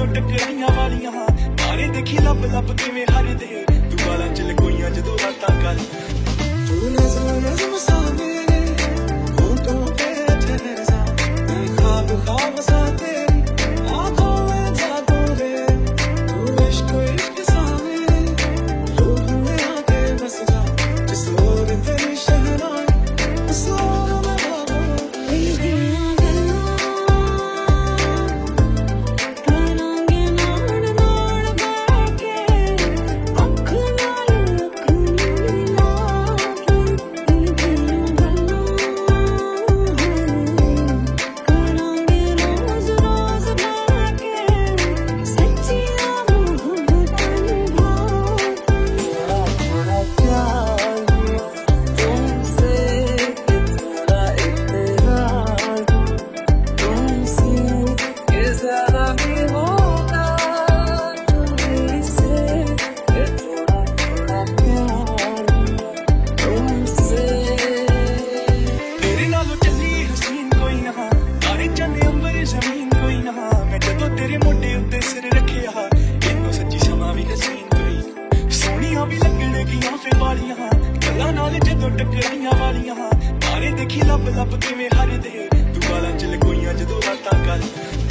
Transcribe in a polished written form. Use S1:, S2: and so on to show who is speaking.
S1: ਜਦੋਂ ਟਕਰਾਈਆਂ ਵਾਲੀਆਂ ਤਾਰੇ ਦੇਖੀ ਲੱਭ ਲੱਭ ਕਿਵੇਂ ਹਰਦੇ ਤੂੰ ਵਾਲਾਂ ਚ ਲਗੋਈਆਂ ਜਦੋਂ ਰਾਤਾਂ ਕਰ ਤੂੰ ਨਜ਼ਰ ਨਜ਼ਰ ਸਾਹਮਣੇ होठों पे ठहर जा मैं ख्वाब ख्वाब सा तेरी आँखों में जादू रे तू इश्क इश्क सा मेरे रूह में आके बस जा जिस ओर तेरी शहनाई उस ओर मैं भागूं ਜਦੋਂ ਟਕਰਾਈਆਂ ਵਾਲੀਆਂ ਤਾਰੇ ਦੇਖੀ ਲੱਭ ਲੱਭ ਕਿਵੇਂ ਹਰਦੇ ਤੂੰ ਵਾਲਾਂ ਚ ਲਗੋਈਆਂ ਜਦੋਂ ਰਾਤਾਂ ਕਰ